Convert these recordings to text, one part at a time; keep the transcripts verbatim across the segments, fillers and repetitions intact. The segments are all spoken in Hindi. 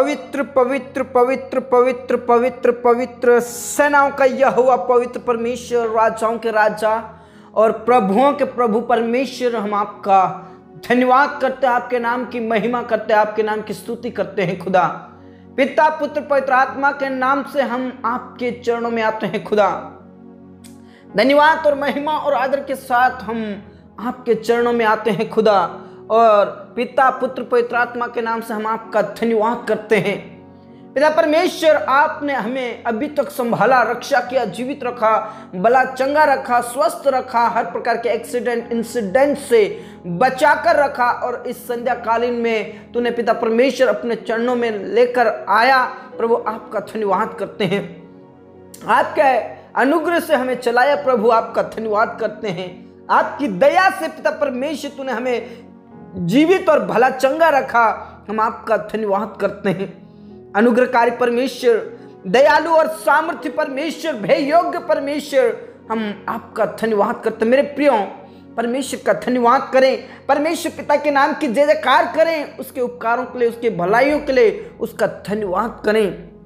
पवित्र पवित्र पवित्र पवित्र पवित्र पवित्र सेनाओं का यहोवा पवित्र परमेश्वर, राजाओं के राजा और प्रभुओं के प्रभु परमेश्वर, हम आपका धन्यवाद करते हैं, आपके नाम की महिमा करते हैं, आपके नाम की स्तुति करते हैं खुदा। पिता पुत्र पवित्र आत्मा के नाम से हम आपके चरणों में आते हैं खुदा। धन्यवाद और महिमा और आदर के साथ हम आपके चरणों में आते हैं खुदा। और पिता पुत्र पवित्र आत्मा के नाम से हम आपका धन्यवाद करते हैं। पिता परमेश्वर, आपने हमें अभी तक संभाला, रक्षा किया, जीवित रखा, भला चंगा रखा, स्वस्थ रखा, हर प्रकार के एक्सीडेंट इंसिडेंट से बचाकर रखा। और इस संध्या कालीन में तूने पिता परमेश्वर अपने चरणों में लेकर आया। प्रभु आपका धन्यवाद करते हैं, आपके अनुग्रह से हमें चलाया। प्रभु आपका धन्यवाद करते हैं, आपकी दया से पिता परमेश्वर तूने हमें जीवित और भला चंगा रखा। हम आपका धन्यवाद करते हैं। अनुग्रहकारी परमेश्वर, दयालु और सामर्थ्य परमेश्वर, भय योग्य परमेश्वर, हम आपका धन्यवाद करते हैं। मेरे प्रियो, परमेश्वर का धन्यवाद करें। परमेश्वर पिता के नाम की जय जयकार करें, उसके उपकारों के लिए, उसके भलाइयों के लिए उसका धन्यवाद करें।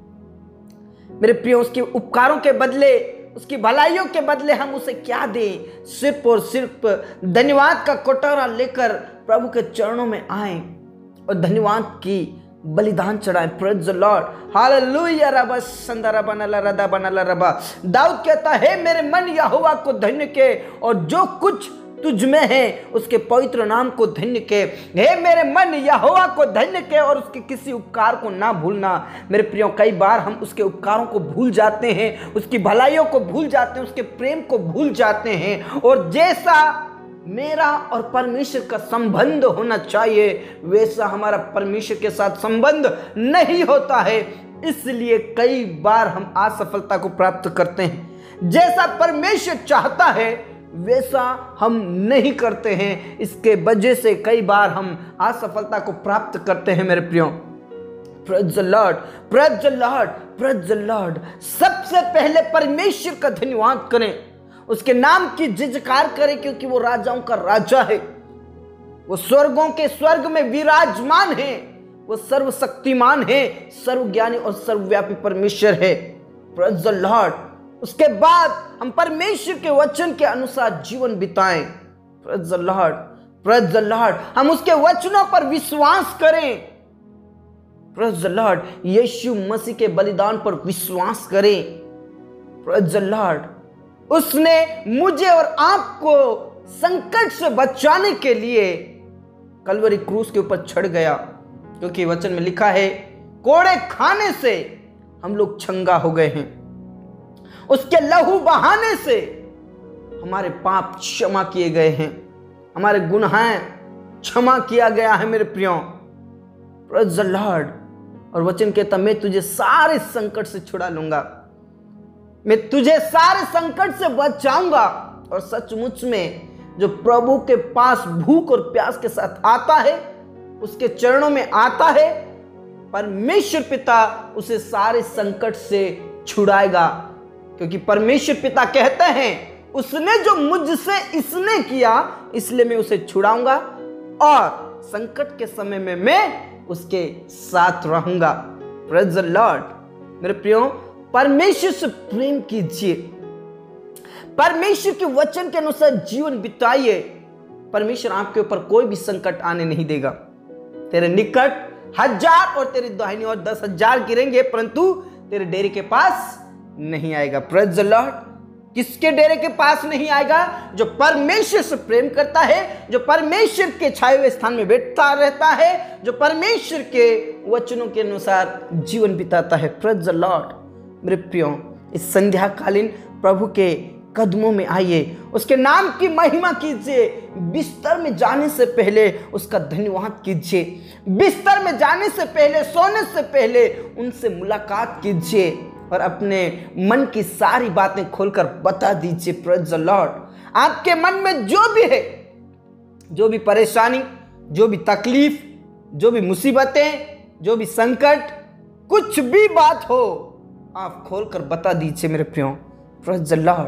मेरे प्रियो, उसके उपकारों के बदले, उसकी भलाइयों के बदले हम उसे क्या दें? सिर्फ और सिर्फ धन्यवाद का कटोरा लेकर प्रभु के चरणों में आए और धन्यवाद की बलिदान चढ़ाएं। Praise the lord, hallelujah. रबा संदरा बनला रदा बनला रबा। दाऊद कहता है, मेरे मन यहोवा को धन्य के और जो कुछ तुझ में है उसके पवित्र नाम को धन्य के। हे मेरे मन यहोवा को धन्य के और उसके किसी उपकार को ना भूलना। मेरे प्रियो, कई बार हम उसके उपकारों को भूल जाते हैं, उसकी भलाइयों को भूल जाते हैं, उसके प्रेम को भूल जाते हैं। और जैसा मेरा और परमेश्वर का संबंध होना चाहिए, वैसा हमारा परमेश्वर के साथ संबंध नहीं होता है। इसलिए कई बार हम असफलता को प्राप्त करते हैं। जैसा परमेश्वर चाहता है वैसा हम नहीं करते हैं। इसके वजह से कई बार हम असफलता को प्राप्त करते हैं। मेरे प्रियो, praise the lord, praise the lord, praise the lord. सबसे पहले परमेश्वर का धन्यवाद करें, उसके नाम की जयकार करें, क्योंकि वो राजाओं का राजा है। वो स्वर्गों के स्वर्ग में विराजमान है, वो सर्वशक्तिमान है, सर्वज्ञानी और सर्वव्यापी परमेश्वर है। Praise the lord. उसके बाद हम परमेश्वर के वचन के अनुसार जीवन बिताएं। Praise the lord, praise the lord. हम उसके वचनों पर विश्वास करें। Praise the lord. यीशु मसीह के बलिदान पर विश्वास करें। Praise the lord. उसने मुझे और आपको संकट से बचाने के लिए कलवरी क्रूस के ऊपर चढ़ गया, क्योंकि वचन में लिखा है, कोड़े खाने से हम लोग चंगा हो गए हैं। उसके लहू बहाने से हमारे पाप क्षमा किए गए हैं, हमारे गुनाहें क्षमा किया गया है। मेरे प्रियो, प्रेज द लॉर्ड। और वचन कहता, मैं तुझे सारे संकट से छुड़ा लूंगा, मैं तुझे सारे संकट से बचाऊंगा। और सचमुच में जो प्रभु के पास भूख और प्यास के साथ आता है, उसके चरणों में आता है, परमेश्वर पिता उसे सारे संकट से छुड़ाएगा। क्योंकि परमेश्वर पिता कहते हैं, उसने जो मुझसे इसने किया इसलिए मैं उसे छुड़ाऊंगा और संकट के समय में मैं उसके साथ रहूंगा। Praise the lord. मेरे प्रियो, परमेश्वर से प्रेम कीजिए, परमेश्वर के वचन के अनुसार जीवन बिताइए। परमेश्वर आपके ऊपर कोई भी संकट आने नहीं देगा। तेरे निकट हजार और तेरी दाहिनी ओर दस हजार गिरेंगे, परंतु तेरे डेरे के पास नहीं आएगा। Praise the lord. किसके डेरे के पास नहीं आएगा? जो परमेश्वर से प्रेम करता है, जो परमेश्वर के छाए हुए स्थान में बैठता रहता है, जो परमेश्वर के वचनों के अनुसार जीवन बिताता है। Praise the lord. मेरे प्रियो, इस संध्या कालीन प्रभु के कदमों में आइए, उसके नाम की महिमा कीजिए। बिस्तर में जाने से पहले उसका धन्यवाद कीजिए। बिस्तर में जाने से पहले, सोने से पहले उनसे मुलाकात कीजिए और अपने मन की सारी बातें खोलकर बता दीजिए। Praise the lord. आपके मन में जो भी है, जो भी परेशानी, जो भी तकलीफ, जो भी मुसीबतें, जो भी संकट, कुछ भी बात हो, आप खोलकर बता दीजिए। मेरे प्रियो, प्रेज द लॉर्ड।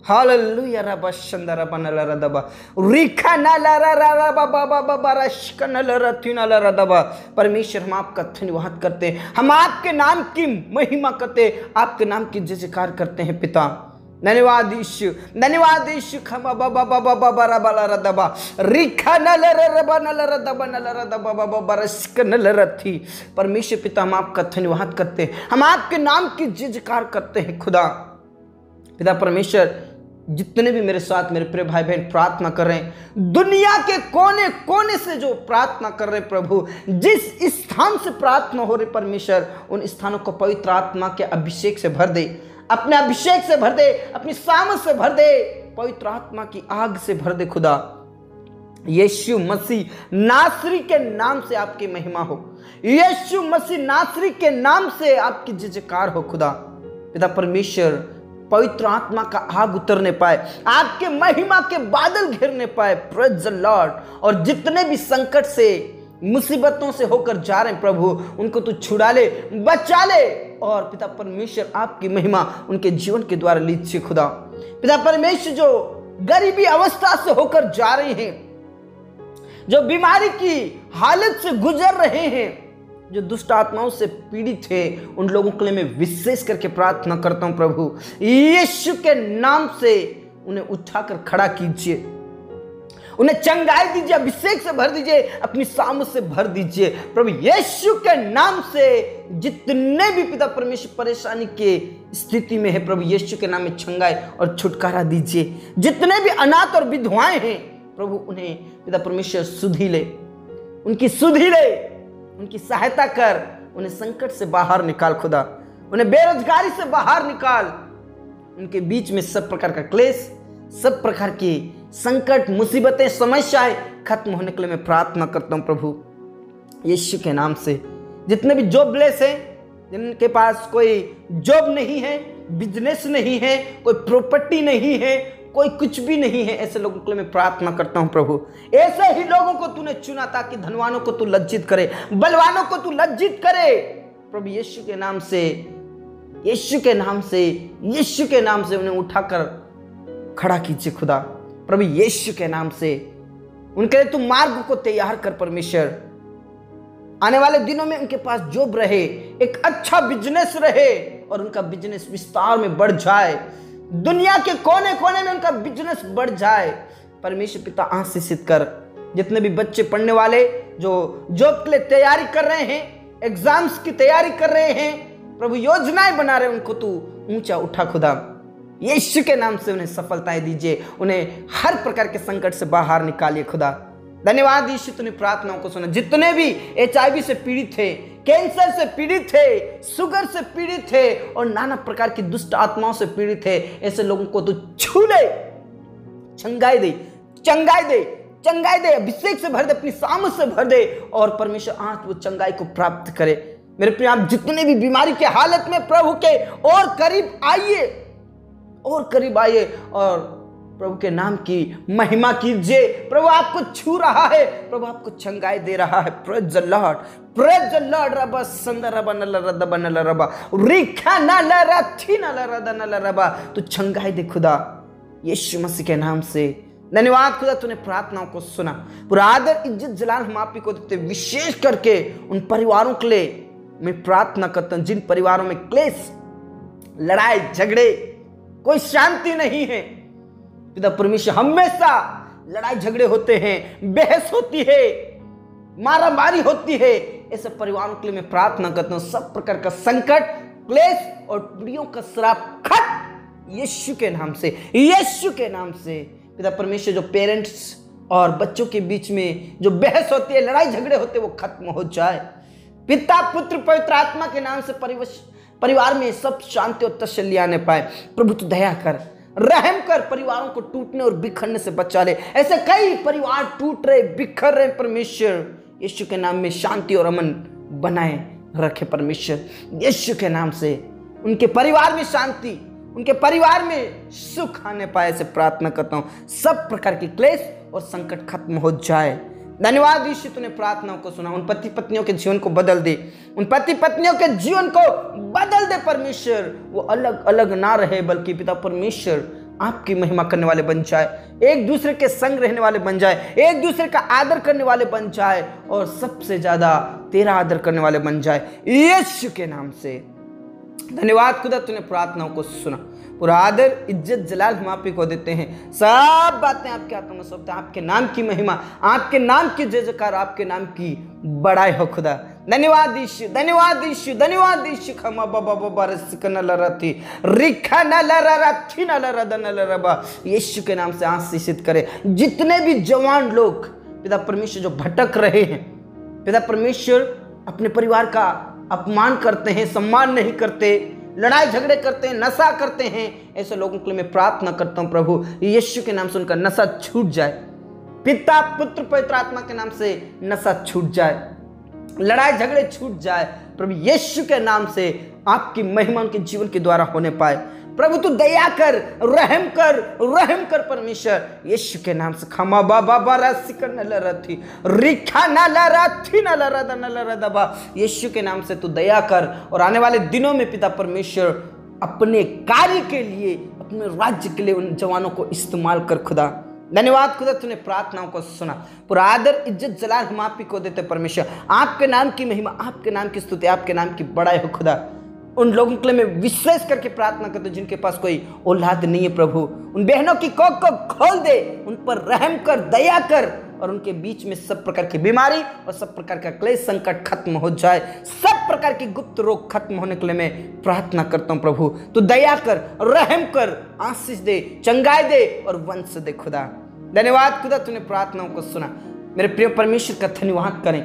हालेलुया रबा शंदरा बनला रदबा रिखा नला रबा बाबा बाबा रशक नला रथिना रदबा। परमेश्वर हम आपका धन्यवाद करते हैं, हम आपके नाम की महिमा करते हैं, आपके नाम की जय जयकार करते हैं पिता। धन्यवाद यीशु, धन्यवाद यीशु। खमा बाबा बाबा बाबा रबा रदबा रिखा नला रबा नला रदबा नला रदबा बाबा रशक नला रथी। परमेश्वर पिता हम आपका धन्यवाद करते हैं, हम आपके नाम की जय जयकार करते हैं खुदा। पिता परमेश्वर जितने भी मेरे साथ मेरे प्रिय भाई बहन प्रार्थना कर रहे हैं, दुनिया के कोने कोने से जो प्रार्थना कर रहे प्रभु, जिस स्थान से प्रार्थना हो रही परमेश्वर, उन स्थानों को पवित्र आत्मा के अभिषेक से भर दे, अपने अभिषेक से भर दे, अपनी सामर्थ से भर दे, पवित्र आत्मा की आग से भर दे खुदा। यीशु मसीह नासरी के नाम से आपकी महिमा हो, यीशु मसीह नासरी के नाम से आपकी जय जयकार हो खुदा। पिता परमेश्वर पवित्र आत्मा का आग उतरने पाए, आपके महिमा के बादल घेरने पाए। Praise the lord. और जितने भी संकट से मुसीबतों से होकर जा रहे हैं प्रभु, उनको तू छुड़ा ले, बचा ले, और पिता परमेश्वर आपकी महिमा उनके जीवन के द्वारा लीजिए खुदा। पिता परमेश्वर जो गरीबी अवस्था से होकर जा रहे हैं, जो बीमारी की हालत से गुजर रहे हैं, जो दुष्ट आत्माओं से पीड़ित है, उन लोगों के लिए मैं विशेष करके प्रार्थना करता हूं प्रभु, यीशु के नाम से उन्हें उठाकर खड़ा कीजिए, उन्हें चंगाई दीजिए, अभिषेक से भर दीजिए, अपनी सामर्थ से भर दीजिए प्रभु। यीशु के नाम से जितने भी पिता परमेश्वर परेशानी के स्थिति में है प्रभु, यीशु के नाम में चंगाई और छुटकारा दीजिए। जितने भी अनाथ और विधवाएं हैं प्रभु, उन्हें पिता परमेश्वर सुधी ले, उनकी सुधी ले, उनकी सहायता कर, उन्हें संकट से बाहर निकाल खुदा, उन्हें बेरोजगारी से बाहर निकाल, उनके बीच में सब प्रकार का क्लेश, सब प्रकार की संकट, मुसीबतें, समस्याएं खत्म होने के लिए मैं प्रार्थना करता हूं प्रभु यीशु के नाम से। जितने भी जॉबलेस हैं, जिनके पास कोई जॉब नहीं है, बिजनेस नहीं है, कोई प्रॉपर्टी नहीं है, कोई कुछ भी नहीं है, ऐसे लोगों के लिए मैं प्रार्थना करता हूं प्रभु। ऐसे ही लोगों को तूने चुना ताकि धनवानों को तू लज्जित करे, बलवानों को तू लज्जित करे प्रभु। यीशु के नाम से, यीशु के नाम से, यीशु के नाम से उन्हें उठाकर खड़ा कीजिए खुदा प्रभु। यीशु के नाम से उनके लिए तू मार्ग को तैयार कर परमेश्वर। आने वाले दिनों में उनके पास जॉब रहे, एक अच्छा बिजनेस रहे, और उनका बिजनेस विस्तार में बढ़ जाए, दुनिया के कोने कोने में उनका बिजनेस बढ़ जाए। परमेश्वर पिता आशीषित कर। जितने भी बच्चे पढ़ने वाले, जो जॉब के लिए तैयारी कर रहे हैं, एग्जाम्स की तैयारी कर रहे हैं प्रभु, योजनाएं बना रहे हैं, उनको तू ऊंचा उठा खुदा। यीशु के नाम से उन्हें सफलताएं दीजिए, उन्हें हर प्रकार के संकट से बाहर निकालिए खुदा। धन्यवाद यीशु, तूने प्रार्थनाओं को सुना। जितने भी एच आई वी से पीड़ित थे, कैंसर से पीड़ित थे, शुगर से पीड़ित थे, और नाना प्रकार की दुष्ट आत्माओं से पीड़ित थे, ऐसे लोगों को तू छू ले, चंगाई दे, चंगाई दे, चंगाई दे, अभिषेक से भर दे, अपनी सामर्थ से भर दे, और परमेश्वर आज वो चंगाई को प्राप्त करे। मेरे प्रिय, आप जितने भी बीमारी के हालत में प्रभु के और करीब आइए, और करीब आइए, और प्रभु के नाम की महिमा कीजिए। प्रभु आपको छू रहा है, प्रभु आपको चंगाई दे रहा है। Praise the lord, praise the lord. रबा संदर रबा नल रदबा नल रबा रिखा नल रथी नल रद नल रबा, तो चंगाई दे खुदा यीशु मसीह के नाम से। धन्यवाद खुदा, तूने प्रार्थनाओं को सुना। पूरा आदर इज्जत जलाल हम आप ही को देते, विशेष करके उन परिवारों के लिए मैं प्रार्थना करता हूं जिन परिवारों में क्लेश, लड़ाई झगड़े, कोई शांति नहीं है। पिता परमेश्वर, हमेशा लड़ाई झगड़े होते हैं, बहस होती है, मारामारी होती है, ऐसे परिवारों के लिए मैं प्रार्थना करता हूं सब प्रकार का संकट, क्लेश और पीड़ियों का श्राप खत्म यीशु के नाम से, यीशु के नाम से। पिता परमेश्वर, जो पेरेंट्स और बच्चों के बीच में जो बहस होती है, लड़ाई झगड़े होते हैं, वो खत्म हो जाए। पिता पुत्र पवित्र आत्मा के नाम से परिवार में सब शांति और तसल्ली आने पाए। प्रभु तू दया कर, रहम कर, परिवारों को टूटने और बिखरने से बचा ले। ऐसे कई परिवार टूट रहे, बिखर रहे, परमेश्वर यीशु के नाम में शांति और अमन बनाए रखे परमेश्वर। यीशु के नाम से उनके परिवार में शांति, उनके परिवार में सुख आने पाए, से प्रार्थना करता हूं। सब प्रकार की क्लेश और संकट खत्म हो जाए। धन्यवाद यीशु, तूने प्रार्थनाओं को सुना। उन पति पत्नियों के जीवन को बदल दे, उन पति पत्नियों के जीवन को बदल दे परमेश्वर। वो अलग अलग ना रहे, बल्कि पिता परमेश्वर आपकी महिमा करने वाले बन जाए, एक दूसरे के संग रहने वाले बन जाए, एक दूसरे का आदर करने वाले बन जाए और सबसे ज्यादा तेरा आदर करने वाले बन जाए, यीशु के नाम से। धन्यवाद खुदा, तूने प्रार्थनाओं को सुना। पूरा आदर, इज्जत, जलाल हम आप ही को देते हैं। सब बातें आपके हाथों में सौंपते हैं। आपके नाम की महिमा, आपके नाम की जय जयकार, आपके नाम की बड़ाई हो खुदा। धन्यवाद यीशु, धन्यवाद यीशु, धन्यवाद यीशु। खमा बाबा बाबा रसिक न लरती रिखा न लरती न लरद न लरबा, यीशु के नाम से आशीषित करे। जितने भी जवान लोग पिता परमेश्वर जो भटक रहे हैं, पिता परमेश्वर अपने परिवार का अपमान करते हैं, सम्मान नहीं करते, लड़ाई झगड़े करते हैं, नशा करते हैं, ऐसे लोगों के लिए मैं प्रार्थना करता हूं प्रभु, यीशु के नाम से उनका नशा छूट जाए। पिता पुत्र पवित्र आत्मा के नाम से नशा छूट जाए, लड़ाई झगड़े छूट जाए प्रभु, यीशु के नाम से आपकी महिमा उनके जीवन के द्वारा होने पाए। प्रभु तू दया कर, रहम कर, रहम कर परमेश्वर, यीशु के नाम से। खमा बाबा बारा सिकन न लरथी रिखा न लरथी न लरद न लरदबा, यीशु के नाम से तू दया कर और आने वाले दिनों में पिता परमेश्वर अपने कार्य के लिए, अपने राज्य के लिए उन जवानों को इस्तेमाल कर खुदा। धन्यवाद खुदा, तूने प्रार्थनाओं को सुना। पूरा आदर, इज्जत, जलाल हम आप ही को देते परमेश्वर। आपके नाम की महिमा, आपके नाम की स्तुति, आपके नाम की बड़ाई हो खुदा। उन लोगों के लिए मैं विशेष करके प्रार्थना करता हूं जिनके पास कोई औलाद नहीं है प्रभु, उन बहनों की कोख को खोल दे, उन पर रहम कर, दया कर और उनके बीच में सब प्रकार की बीमारी और सब प्रकार का क्लेश संकट खत्म हो जाए। सब प्रकार की गुप्त रोग खत्म होने के लिए मैं प्रार्थना करता हूं प्रभु। तो दया कर, रहम कर, आशीष दे, चंगाई दे और वंश दे खुदा। धन्यवाद खुदा, तूने प्रार्थनाओं को सुना। मेरे प्रिय परमेश्वर का धन्यवाद करें।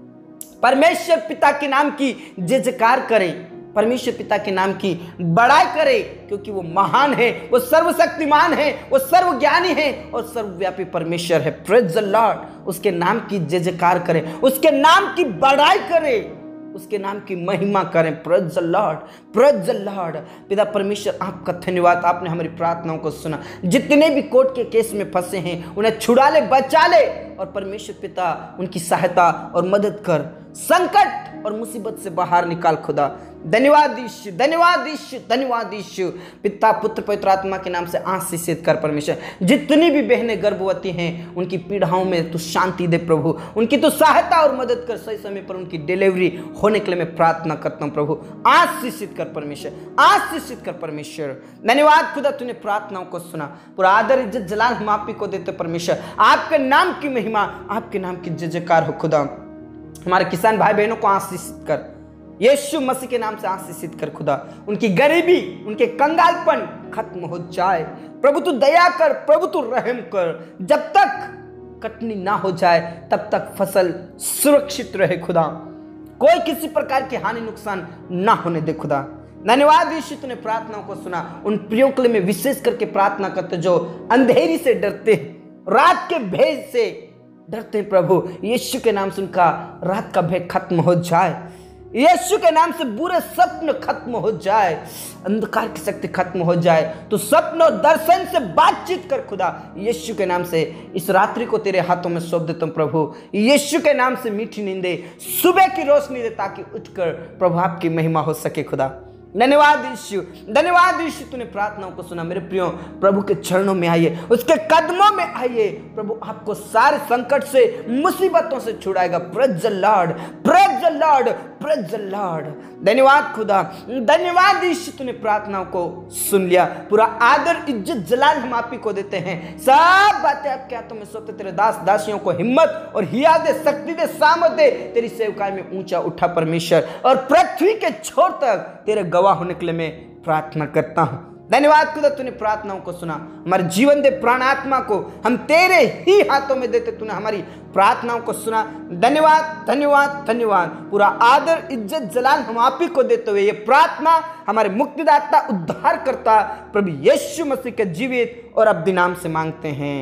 परमेश्वर पिता के नाम की जय जयकार करें, परमेश्वर पिता के नाम की बड़ाई करे, क्योंकि वो महान है, वो सर्वशक्तिमान है, वो सर्वज्ञानी है और सर्वव्यापी परमेश्वर है। Praise the lord. उसके नाम की जय जयकार करें, उसके नाम की बड़ाई करें, उसके नाम की महिमा करें। Praise the lord, praise the lord. पिता परमेश्वर आपका धन्यवाद, आपने हमारी प्रार्थनाओं को सुना। जितने भी कोर्ट के केस में फंसे हैं उन्हें छुड़ा ले, बचा ले और परमेश्वर पिता उनकी सहायता और मदद कर, संकट और मुसीबत से बाहर निकाल खुदा। धन्यवाद यीशु, धन्यवाद यीशु, धन्यवाद यीशु। पिता पुत्र पवित्र आत्मा के नाम से आशीषित कर परमेश्वर। जितनी भी बहनें गर्भवती हैं उनकी पीड़ाओं में तू शांति दे प्रभु, उनकी तू सहायता और मदद कर, सही समय पर उनकी डिलीवरी होने के लिए मैं प्रार्थना करता हूं प्रभु। आशीषित कर परमेश्वर, आशीषित कर परमेश्वर। धन्यवाद खुदा, तूने प्रार्थनाओं को सुना। पूरा आदर, इज्जत, जलाल हम आप ही को देते परमेश्वर। आपके नाम की महिमा, आपके नाम की जय जयकार हो खुदा। हमारे किसान भाई बहनों को आशीषित कर, यीशु मसीह के नाम से आशीषित कर खुदा। उनकी गरीबी, उनके कंगालपन खत्म हो जाए प्रभु। तू दया कर, प्रभु तू रहम कर। जब तक कटनी ना हो जाए तब तक फसल सुरक्षित रहे खुदा, कोई किसी प्रकार की हानि नुकसान ना होने दे खुदा। धन्यवाद यीशु, तूने प्रार्थनाओं को सुना। उन प्रियों के लिए मैं विशेष करके प्रार्थना करते जो अंधेरी से डरते हैं, रात के भेद से डरते हैं प्रभु, यीशु के नाम से उनका रात का भेद खत्म हो जाए। यीशु के नाम से बुरे स्वप्न खत्म हो जाए, अंधकार की शक्ति खत्म हो जाए। तो स्वप्न और दर्शन से बातचीत कर खुदा। यीशु के नाम से इस रात्रि को तेरे हाथों में सौंप देता हूं प्रभु। यीशु के नाम से मीठी नींदे, सुबह की रोशनी दे, ताकि उठकर प्रभु आपकी महिमा हो सके खुदा। धन्यवाद यीशु, धन्यवाद यीशु, तूने प्रार्थनाओं को सुना। मेरे प्रियो, प्रभु के चरणों में आइए, उसके कदमों में आइए। प्रभु आपको सारे संकट से, मुसीबतों से छुड़ाएगा। Praise the lord, praise the lord, praise the lord. धन्यवाद खुदा, धन्यवाद यीशु, तूने प्रार्थनाओं को सुन लिया। पूरा आदर, इज्जत, जलाल हम आप ही को देते हैं। सब बातें आपके हाथों में सौंपते। तेरे दास दासियों को हिम्मत और हिया दे, शक्ति दे, सामर्थ दे। तेरी सेवकाई में ऊंचा उठा परमेश्वर, और पृथ्वी के छोर तक तेरे गवाह होने के लिए मैं प्रार्थना करता हूं। धन्यवाद खुदा, तूने प्रार्थनाओं को सुना। हमारे जीवन दे, प्राण आत्मा को हम तेरे ही हाथों में देते। तूने हमारी प्रार्थनाओं को सुना। धन्यवाद, धन्यवाद, धन्यवाद। पूरा आदर, इज्जत, जलाल हम आप ही को देते हुए ये प्रार्थना हमारे मुक्तिदाता, उद्धार करता प्रभु यीशु मसीह के जीवित और अब्दी नाम से मांगते हैं,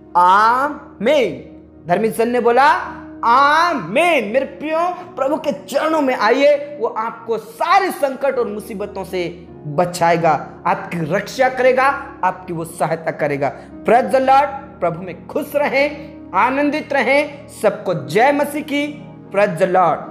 आमीन। धर्मी सन ने बोला आमीन। मेरे प्रियो, प्रभु के चरणों में आइए, वो आपको सारे संकट और मुसीबतों से बचाएगा, आपकी रक्षा करेगा, आपकी वो सहायता करेगा। Praise the Lord. प्रभु में खुश रहें, आनंदित रहें। सबको जय मसीह की। Praise the Lord.